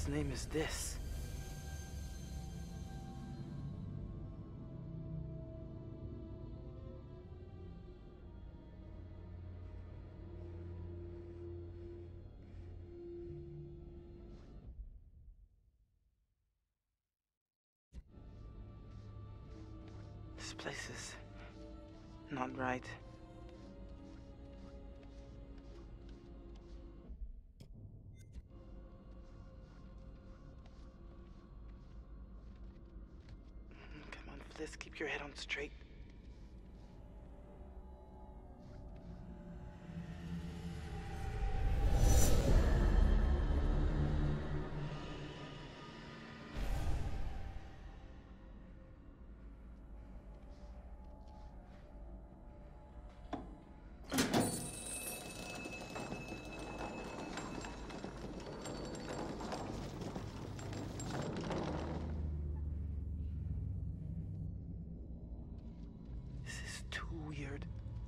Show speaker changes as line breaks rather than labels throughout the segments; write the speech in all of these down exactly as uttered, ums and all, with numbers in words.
Whose name is this? This place is not right. Come on, Fliss, keep your head on straight. Too weird.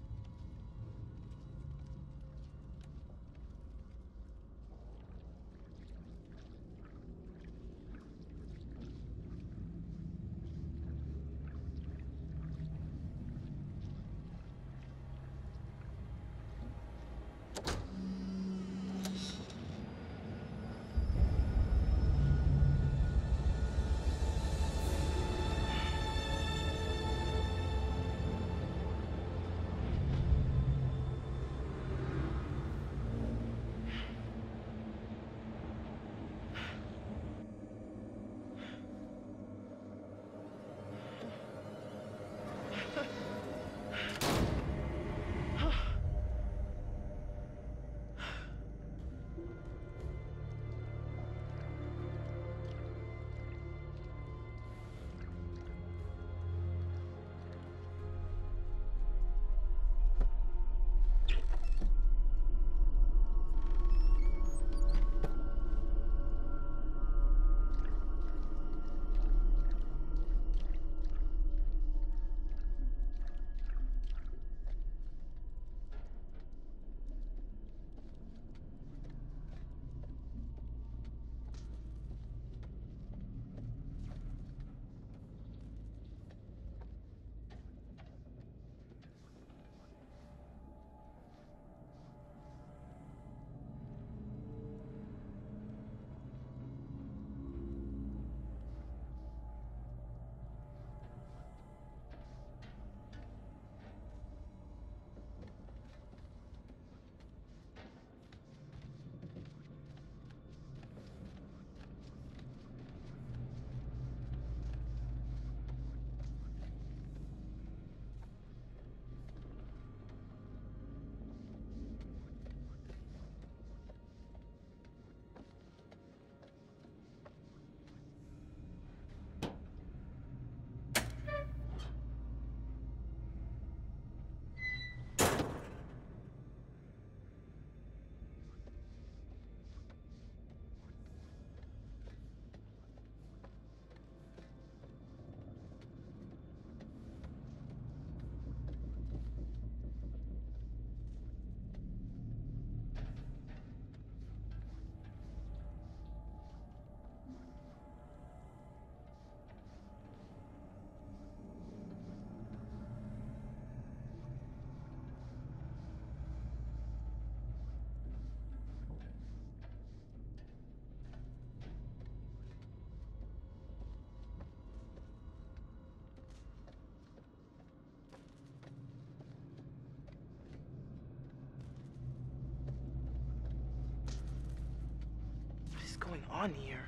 Going on here?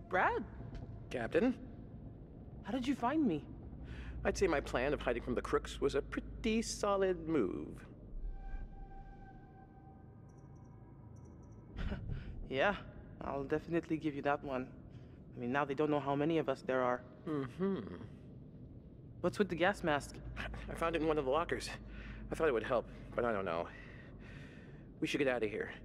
Brad,
Captain,
how did you find me?
I'd say my plan of hiding from the crooks was a pretty solid move.
Yeah, I'll definitely give you that one. I mean, now they don't know how many of us there are.
Mm-hmm.
What's with the gas mask?
I found it in one of the lockers. I thought it would help, but I don't know. We should get out of here.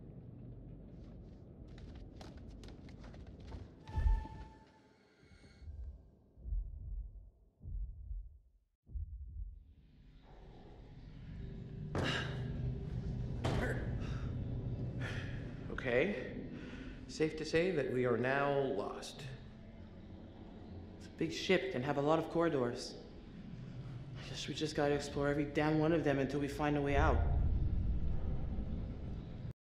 Okay. Safe to say that we are now lost.
It's a big ship, can have a lot of corridors. I guess we just gotta explore every damn one of them until we find a way out.